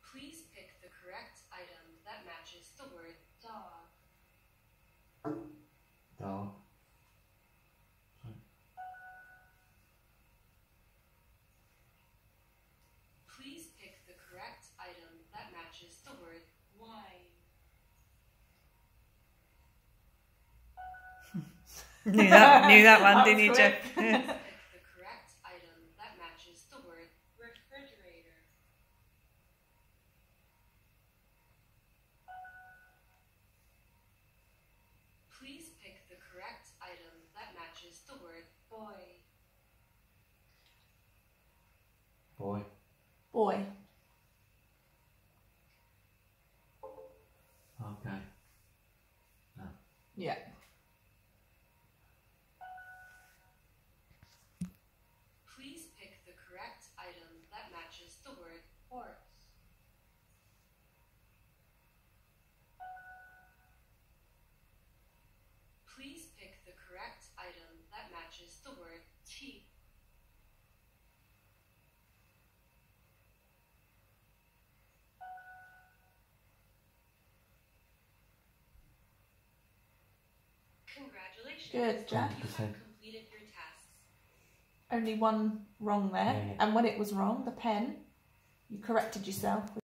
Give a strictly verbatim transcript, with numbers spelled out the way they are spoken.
Please pick the correct item that matches the word dog. Dog. Please pick the correct item that matches the word wine. Knew that, knew that one, That didn't you, was Jeff? quick. Please pick the correct item that matches the word refrigerator. Please pick the correct item that matches the word boy. Boy. Boy. Okay. No. Yeah. Please pick the correct item that matches the word horse. Please pick the correct item that matches the word teeth. Congratulations. Good, Jack. You have completed your tasks. Only one wrong there. Yeah, yeah. And when it was wrong, the pen, you corrected yourself.